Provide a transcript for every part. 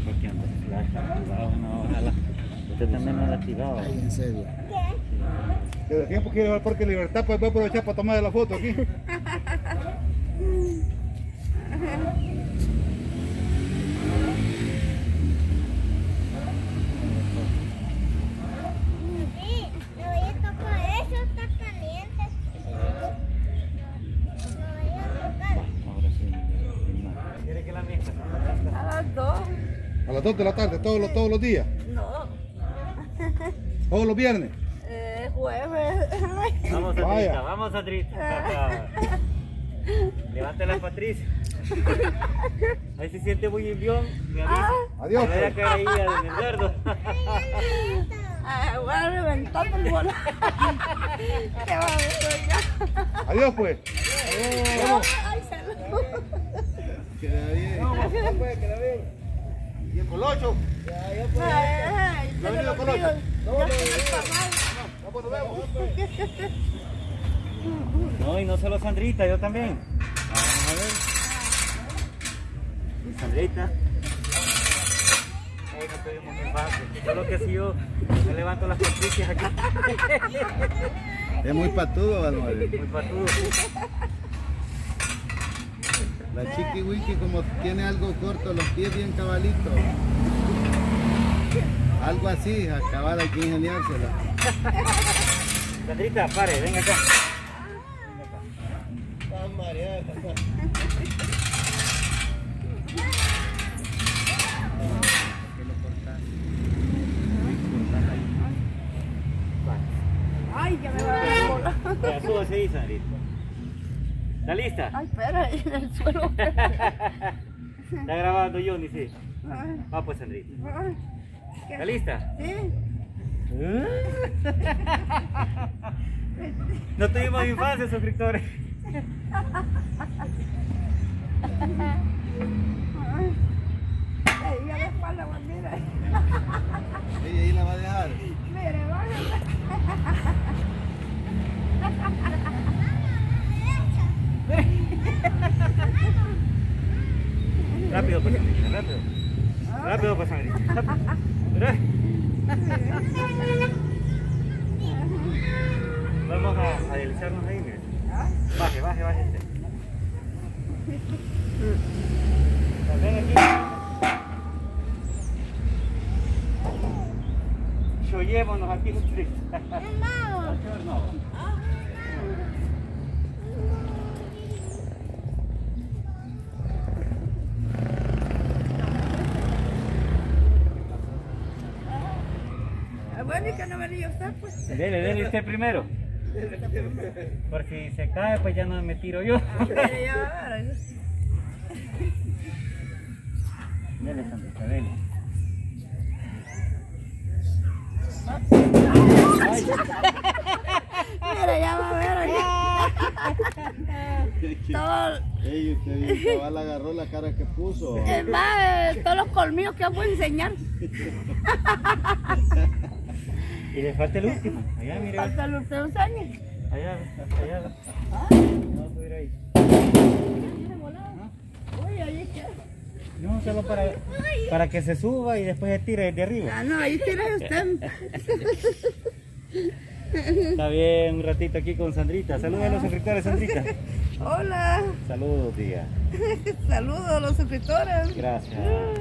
¿Por qué anda? La está activado, no, ojalá. Usted también no la ha activado. Ay, en serio. Desde tiempo quiero ir al Parque Libertad, pues voy a aprovechar para tomar la foto aquí. ¿Quiere que la mezcla? A las 2. A las 2 de la tarde, todos los días. No. Todos los viernes. Jueves. Vamos, Vaya. Sandrita, vamos, Sandrita. Levántela, Patricia. Ahí se siente muy envión. Me avisa. Adiós. Me voy a Pues. caer ahí al Eduardo. Voy a reventar el bola. Qué va Adiós pues. Vamos. Ay, salud. Queda bien. Vamos, pues, queda bien. Y el colocho. Ay, ¿No ha se venido lo colocho? pido. No, Ya no, se me no. pagó. Vamos, nos vemos. No, y no solo Sandrita, yo también. Vamos a ver. Y Sandrita. Ahí no tuvimos muy fácil. Solo que si yo me levanto las patricias aquí. Es muy patudo, Valmore. Muy patudo. La chiqui wiki como tiene algo corto, los pies bien cabalitos. Algo así, acabar hay que ingeniársela. Sandrita, pare, ven acá. Están mareadas. Ay, ya me va a dar el bola. Vaya, súbase ahí, Sandrita. ¿Está lista? Ay, espera, en el suelo. Está grabando Johnny, sí. Ay, Va pues, Sandrita. ay, ¿qué? ¿Está lista? Sí. No tuvimos infancia, suscriptores. Ay, ya la espalda, mira. Ella ahí la va a dejar. Mire, vaya. Rápido, pues, Sandrita, rápido. Rápido, pues, Sandrita. Vamos a deslizarnos ahí, mire. Baje, baje, baje. Ven aquí. Llémonos aquí, Sandrita. No. Bueno, y que no venía usted, pues. Dele usted primero. Por si se cae, pues ya no me tiro yo. Mire, ya va a ver. Dele, Sandrita, dele. Mire, ya va a ver. Todo, Ey, usted bien cabal agarró la cara que puso. es más, todos los colmillos que os voy a enseñar. Y le falta el último. Allá, mire. Falta los unos años. Allá. No, subir ahí. Uy, ahí queda. No, solo para que se suba y después se tire de arriba. Ah, no, ahí tiene usted. Está bien, un ratito aquí con Sandrita. Saludos a los suscriptores, Sandrita. Hola. Saludos, diga. Saludos a los suscriptores. Gracias.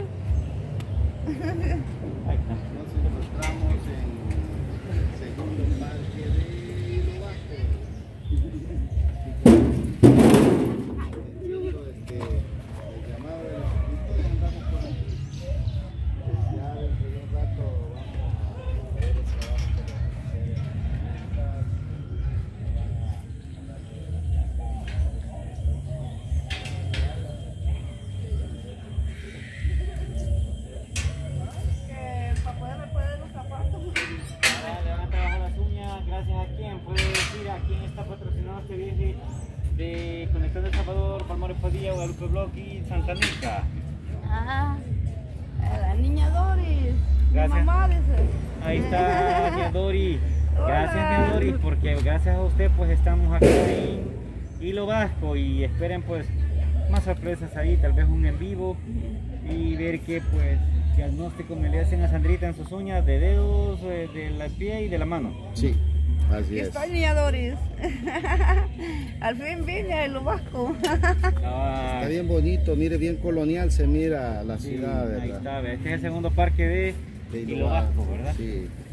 Ahí está. Nos encontramos en el segundo parque de Hilo Bajo. El llamado de los suscriptores andamos por aquí. Ya dentro de un rato vamos a ver el trabajo que vamos a hacer en las Para poderme poner los zapatos. Ahora le van a trabajar las uñas. Gracias a quién. Puede decir a quién está patrocinando este viaje de Conectando El Salvador, Palmores Padilla, Guadalupe Block y Santa Anita. Ah, la niña Doris. Mi Gracias. mamá dice. Ahí está, doña Dori. Gracias, Hola. doña Dori, porque gracias a usted pues estamos aquí en Hilo Vasco y esperen pues más sorpresas ahí, tal vez un en vivo y ver qué pues ¿Qué diagnóstico me le hacen a Sandrita en sus uñas de dedos, del pie y de la mano? Sí, así es. Españadores. Al fin vine a Lo Vasco. Está bien bonito, mire, bien colonial se mira la ciudad, ahí ¿verdad? está, este es el segundo parque de Lo Vasco, ¿verdad? Sí.